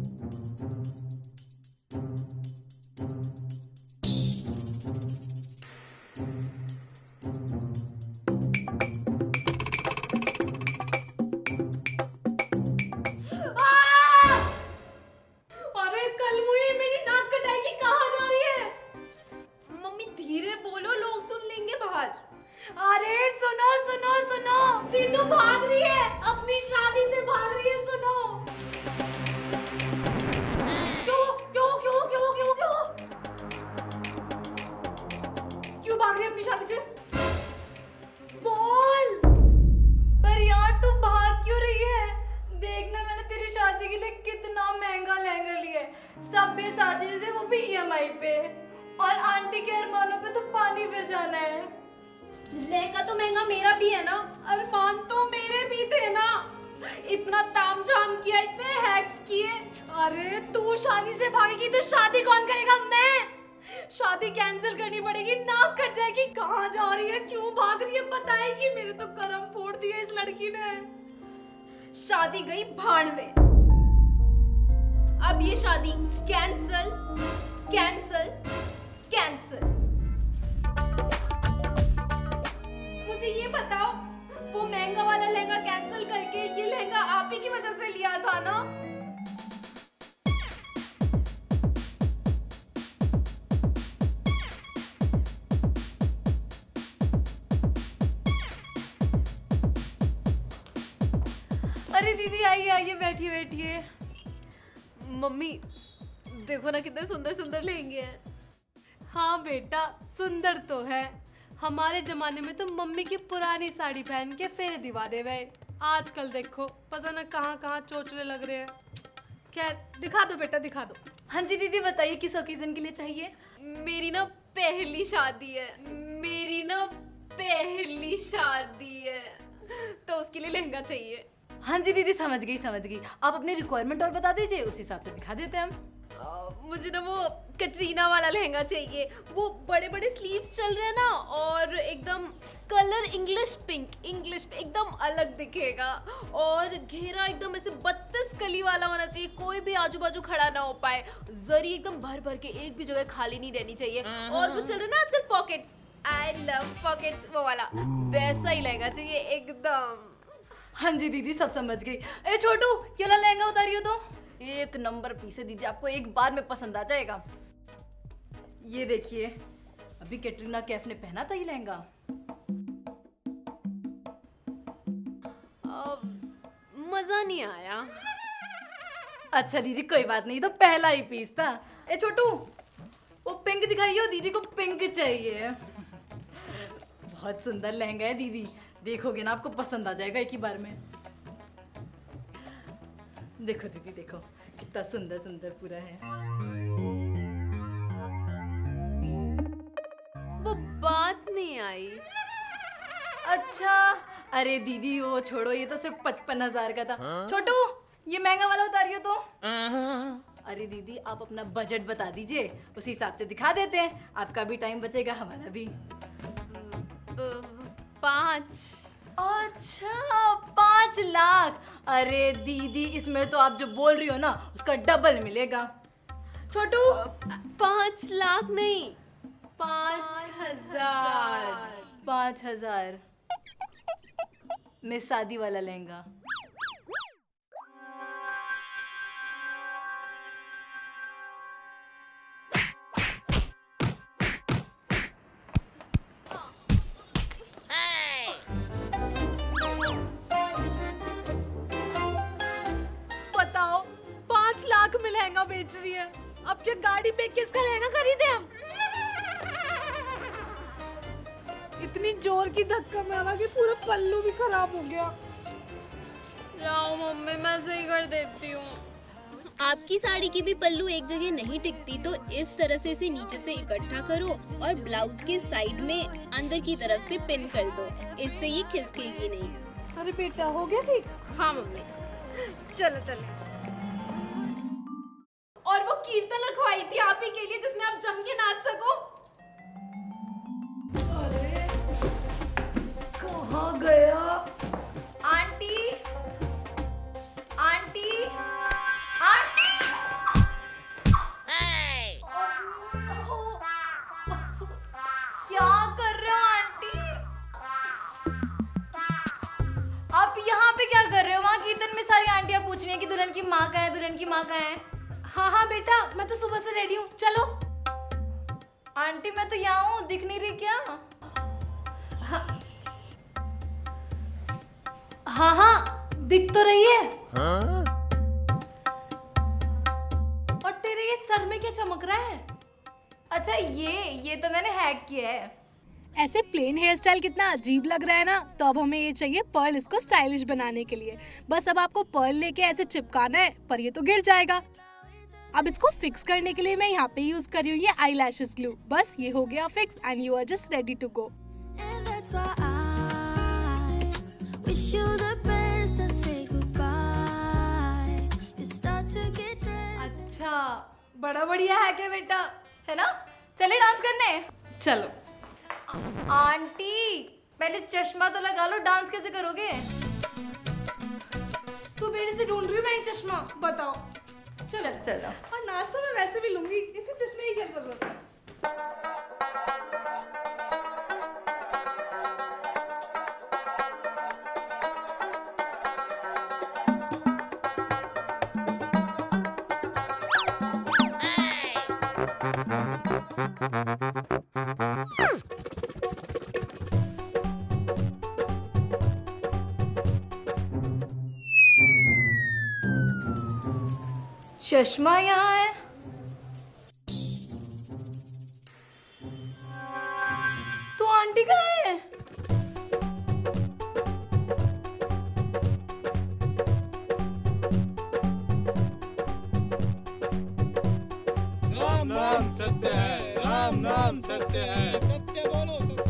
अरे सुनो सुनो सुनो, जीतू भाग रही है, अपनी शादी से भाग रही है। सुनो। क्यों क्यों क्यों क्यों क्यों क्यों क्यों भाग रही है अपनी शादी से? बोल। पर यार तू भाग क्यों रही है? देखना मैंने तेरी शादी के लिए कितना महंगा लहंगा लिया है, सब बेसाजी से, वो भी EMI पे, और आंटी के अरमानों पे तो पानी फिर जाना है। लहंगा तो महंगा मेरा भी है ना, अरमान तो मेरे भी थे ना, इतना तामझाम किया, इतने हैक्स किए। अरे तू शादी से भागेगी तो शादी कौन करेगा? मैं। शादी कैंसिल करनी पड़ेगी, नाक कट जाएगी। कहाँ जा रही है, क्यों भाग रही है बताएगी? मेरे तो करम फोड़ दिए इस लड़की ने। शादी गई भाड़ में। अब ये शादी कैंसिल कैंसिल कैंसिल। मुझे ये बताओ, वो महंगा वाला लहंगा कैंसिल करके ये लहंगा आप ही की वजह से लिया था ना? अरे दीदी आइए आइए, बैठिए बैठिए। मम्मी देखो ना कितने सुंदर सुंदर लहंगे हैं। हाँ बेटा सुंदर तो है, हमारे जमाने में तो मम्मी की पुरानी साड़ी पहन के फेरे दिवा दे गए, आजकल देखो पता ना कहाँ कहाँ चोचले लग रहे हैं। खैर दिखा दो बेटा दिखा दो। हाँ जी दीदी बताइए, किस ओकेजन के लिए चाहिए? मेरी ना पहली शादी है, मेरी ना पहली शादी है, तो उसके लिए लहंगा चाहिए। हाँ जी दीदी समझ गई। आप अपनी रिक्वायरमेंट और बता दीजिए, उस हिसाब से दिखा देते हैं हम। मुझे ना वो कटरीना वाला लहंगा चाहिए, वो बड़े बड़े स्लीव्स चल रहे हैं ना, और एकदम कलर इंग्लिश पिंक एकदम अलग दिखेगा, और घेरा एकदम ऐसे 32 कली वाला होना चाहिए, कोई भी आजू बाजू खड़ा ना हो पाए, जरी एकदम भर भर के, एक भी जगह खाली नहीं रहनी चाहिए, और वो चल रहे ना आजकल पॉकेट्स, आई लव पॉकेट्स, वो वाला वैसा ही लहंगा चाहिए एकदम। हाँ जी दीदी सब समझ गई। ए छोटू ये वाला लहंगा उतारियो तो। एक नंबर पीस है दीदी, आपको एक बार में पसंद आ जाएगा। ये देखिए, अभी कैटरीना कैफ ने पहना था ये लहंगा। मजा नहीं आया। अच्छा दीदी कोई बात नहीं, तो पहला ही पीस था। ए छोटू वो पिंक दिखाइए, दीदी को पिंक चाहिए। बहुत सुंदर लहंगा है दीदी, देखोगे ना आपको पसंद आ जाएगा एक ही बार में। देखो दीदी देखो कितना सुंदर सुंदर पूरा है। वो बात नहीं आई। अच्छा अरे दीदी वो छोड़ो, ये तो सिर्फ 55,000 का था। छोटू ये महंगा वाला उतारियो तो। अरे दीदी आप अपना बजट बता दीजिए, उसी हिसाब से दिखा देते हैं, आपका भी टाइम बचेगा हमारा भी। 5। अच्छा 5 लाख। अरे दीदी इसमें तो आप जो बोल रही हो ना उसका डबल मिलेगा। छोटू 5 लाख नहीं 5,000। 5,000 में शादी वाला लहंगा। में लहंगा बेच रही है, अब क्या गाड़ी पे किसका लहंगा खरीदे हम? इतनी जोर की धक्का मारा कि पूरा पल्लू भी खराब हो गया। लाओ मम्मी मैं सही कर देती हूँ। आपकी साड़ी की भी पल्लू एक जगह नहीं टिकती, तो इस तरह से इसे नीचे से इकट्ठा करो और ब्लाउज के साइड में अंदर की तरफ से पिन कर दो, इससे ये खिसकेगी नहीं। अरे बेटा हो गया ठीक? हाँ मम्मी। चलो चलो। और वो कीर्तन रखवाई थी आप ही के लिए जिसमें आप जम के नाच सको। अरे कहाँ गया? आंटी आंटी आंटी कि माँ कहाँ है, दुल्हन की माँ कहाँ है? हाँ हाँ बेटा, मैं तो सुबह से रेडी हूँ, चलो। आंटी मैं तो यहाँ हूँ, दिख नहीं रही क्या? हाँ हाँ हाँ, दिख तो रही है। हाँ? और तेरे ये सर में क्या चमक रहा है? अच्छा ये तो मैंने हैक किया है। ऐसे प्लेन हेयर स्टाइल कितना अजीब लग रहा है ना, तो अब हमें ये चाहिए पर्ल इसको स्टाइलिश बनाने के लिए। बस अब आपको पर्ल लेके ऐसे चिपकाना है, पर ये तो गिर जाएगा। अब इसको फिक्स करने के लिए मैं यहाँ पे यूज कर रही हूँ ये आई लैशेस ग्लू। बस ये हो गया fix and you are just ready to go. अच्छा बड़ा बढ़िया है क्या बेटा, है ना? चले डांस करने, चलो। आंटी पहले चश्मा तो लगा लो, डांस कैसे करोगे? सुबह से ढूंढ रही हूँ मैं ये चश्मा, बताओ। चलो चलो। और नाश्ता मैं वैसे भी लूंगी, इसी चश्मे की क्या जरूरत है? चश्मा यहाँ है, तो आंटी कहाँ है? राम नाम सत्य है, राम नाम सत्य है, सत्य बोलो सत्य।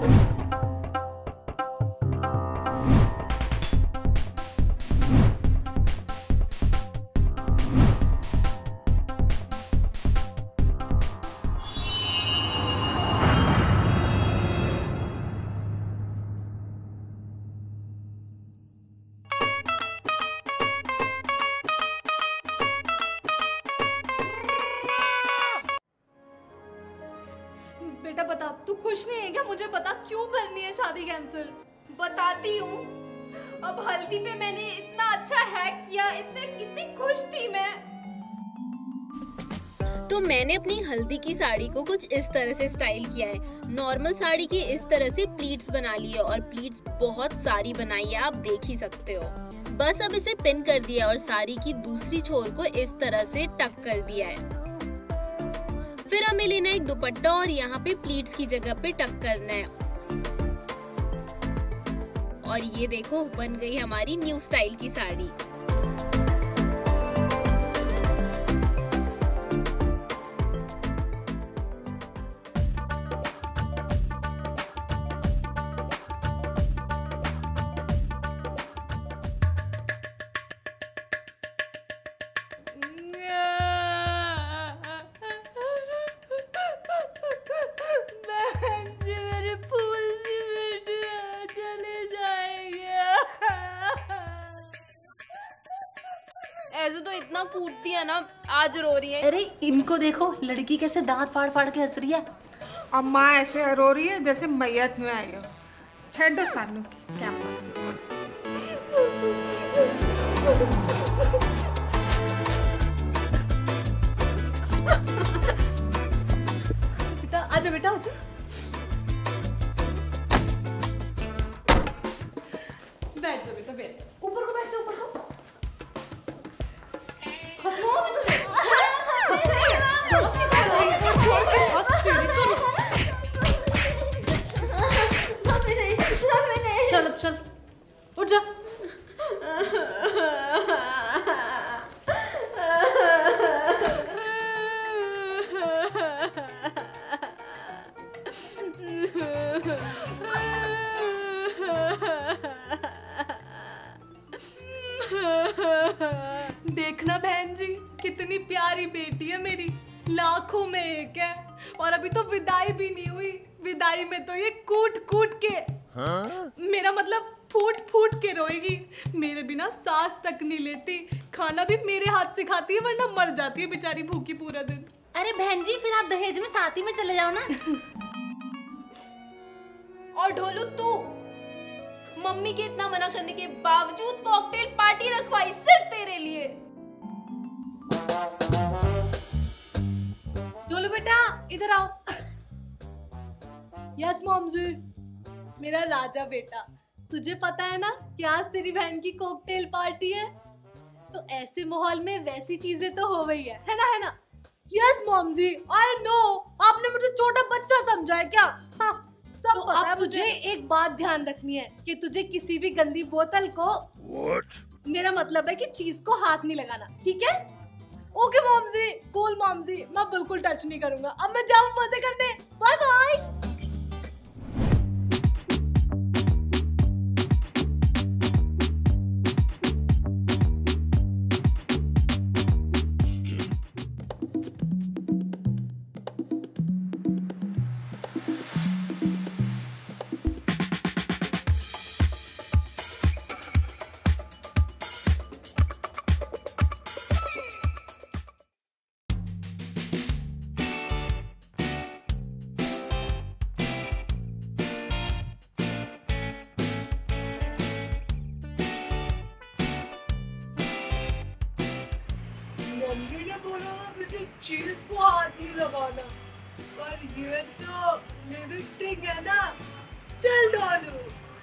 बेटा बता, तू खुश नहीं है क्या? मुझे बता क्यों करनी है शादी कैंसिल? बताती हूँ। अब हल्दी पे मैंने इतना अच्छा हैक किया, इतनी खुश थी मैं। तो मैंने अपनी हल्दी की साड़ी को कुछ इस तरह से स्टाइल किया है। नॉर्मल साड़ी की इस तरह से प्लीट्स बना ली है और प्लीट्स बहुत सारी बनाई है, आप देख ही सकते हो। बस अब इसे पिन कर दिया और साड़ी की दूसरी छोर को इस तरह से टक कर दिया है। फिर हमें लेना है एक दुपट्टा और यहाँ पे प्लीट्स की जगह पे टक करना है। और ये देखो बन गई हमारी न्यू स्टाइल की साड़ी। ऐसे तो इतना कूटती है ना, आज रो रही है। अरे इनको देखो, लड़की कैसे दांत फाड़ फाड़ के हंस रही है। अम्मा ऐसे रो रही है जैसे मैयत में आई हो। छेड़ो सानू की क्या बेटा आजा, बेटा आजा। बैठ जा बेटा, बैठ जा। ऊपर को बैठ जा, ऊपर को। चल अब चल, उठ जा। देखना बहन जी, कितनी प्यारी बेटी है मेरी, लाखों में एक है। और अभी तो विदाई भी नहीं हुई, विदाई में तो ये कूट कूट के मेरा मतलब फूट फूट के रोएगी। मेरे बिना सांस तक नहीं लेती, खाना भी मेरे हाथ से खाती है, वरना मर जाती है बेचारी भूखी पूरा दिन। अरे बहन जी, फिर आप दहेज में साथ ही में चले जाओ ना। और ढोलू तू, मम्मी के इतना मना करने के बावजूद कॉकटेल पार्टी रखवाई सिर्फ तेरे लिए। इधर आओ। Yes mom ji. मेरा राजा बेटा, तुझे पता है ना कि आज तेरी बहन की कॉकटेल पार्टी है, तो ऐसे माहौल में वैसी चीजें तो हो गई है ना? Yes mom ji, I know. आपने मुझे छोटा बच्चा समझा है क्या? हाँ, सब तो पता है। तुझे एक बात ध्यान रखनी है कि तुझे किसी भी गंदी बोतल को मेरा मतलब है कि चीज को हाथ नहीं लगाना, ठीक है? Okay mom ji, cool mom ji, मैं बिल्कुल टच नहीं करूंगा। अब मैं जाऊं मजे करने, बाय बाय। मम्मी ने बोला ना किसी चीज को हाथ नहीं लगाना, पर ये तो लिपस्टिक है ना, चल डालो।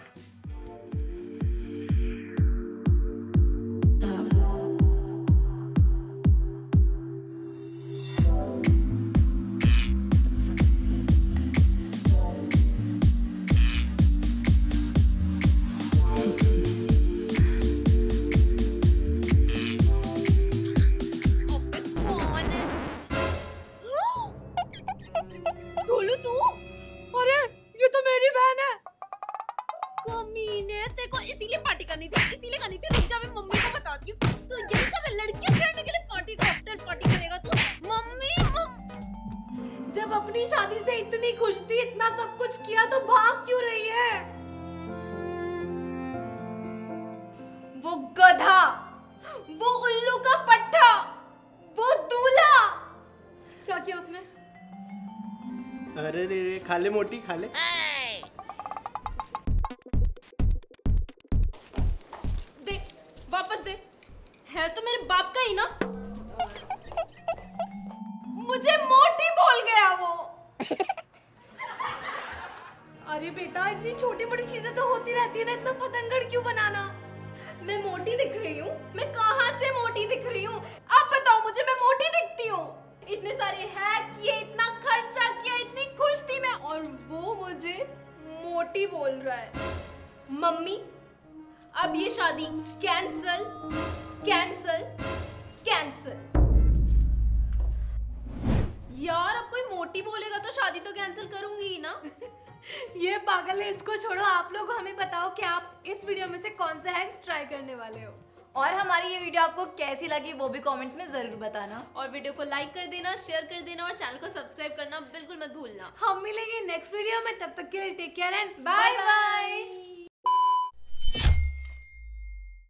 इसीलिए पार्टी करनी थी, इसीलिए करनी थी। रुक जा, मैं मम्मी को बताती हूँ। तो यही कर लड़कियां करने के लिए पार्टी, कॉकटेल पार्टी करेगा तू। मम्मी जब अपनी शादी से इतनी खुश थी, इतना सब कुछ किया, तो भाग क्यों रही है? वो गधा, वो उल्लू का पट्टा, वो दूल्हा। क्या किया उसने? अरे रे, खा ले मोटी, खा ले। दे, वापस दे। है तो मेरे बाप का ही ना। मुझे मोटी बोल गया वो। अरे बेटा, इतनी छोटी मोटी चीजें तो होती रहती है ना, इतना पतंगड़ क्यों बनाना? मैं मोटी दिख रही हूँ? मैं कहाँ से मोटी दिख रही हूँ? आप बताओ मुझे, मैं मोटी दिखती हूँ? इतने सारे हैक किए, इतना खर्चा किया, इतनी खुश थी मैं, और वो मुझे मोटी बोल रहा है। मम्मी, अब ये शादी कैंसल, कैंसल, कैंसल। यार, अब कोई मोटी बोलेगा तो शादी तो कैंसिल करूंगी ही ना। ये पागल है, इसको छोड़ो। आप लोग हमें बताओ कि आप इस वीडियो में से कौन सा हैक्स ट्राई करने वाले हो, और हमारी ये वीडियो आपको कैसी लगी वो भी कमेंट में जरूर बताना, और वीडियो को लाइक कर देना, शेयर कर देना, और चैनल को सब्सक्राइब करना बिल्कुल मत भूलना। हम मिलेंगे नेक्स्ट वीडियो में, तब तक के लिए take care and bye bye.